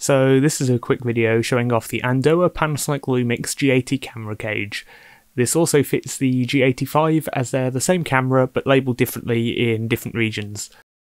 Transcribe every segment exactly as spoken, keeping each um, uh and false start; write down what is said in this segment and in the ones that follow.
So this is a quick video showing off the Andoer Panasonic LUMIX G eighty camera cage. This also fits the G eighty-five as they're the same camera but labelled differently in different regions.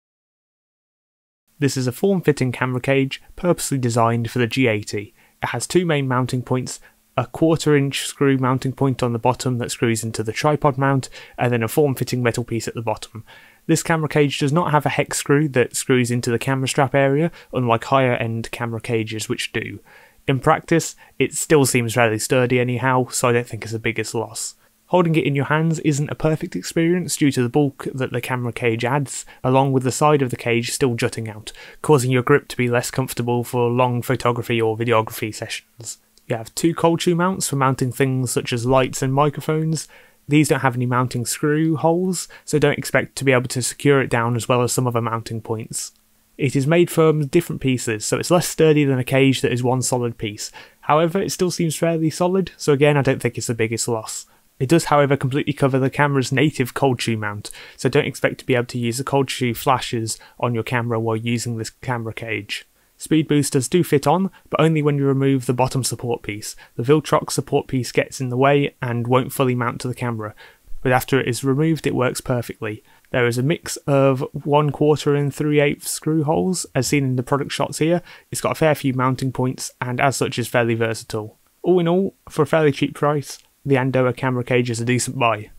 This is a form-fitting camera cage purposely designed for the G eighty. It has two main mounting points, a quarter inch screw mounting point on the bottom that screws into the tripod mount, and then a form-fitting metal piece at the bottom. This camera cage does not have a hex screw that screws into the camera strap area, unlike higher end camera cages which do. In practice, it still seems fairly sturdy anyhow, so I don't think it's the biggest loss. Holding it in your hands isn't a perfect experience due to the bulk that the camera cage adds, along with the side of the cage still jutting out, causing your grip to be less comfortable for long photography or videography sessions. You have two cold shoe mounts for mounting things such as lights and microphones. These don't have any mounting screw holes, so don't expect to be able to secure it down as well as some other mounting points. It is made from different pieces, so it's less sturdy than a cage that is one solid piece. However, it still seems fairly solid, so again I don't think it's the biggest loss. It does however completely cover the camera's native cold shoe mount, so don't expect to be able to use the cold shoe flashes on your camera while using this camera cage. Speed boosters do fit on, but only when you remove the bottom support piece. The Viltrox support piece gets in the way and won't fully mount to the camera, but after it is removed it works perfectly. There is a mix of one quarter and three eighths screw holes, as seen in the product shots here. It's got a fair few mounting points and as such is fairly versatile. All in all, for a fairly cheap price, the Andoer camera cage is a decent buy.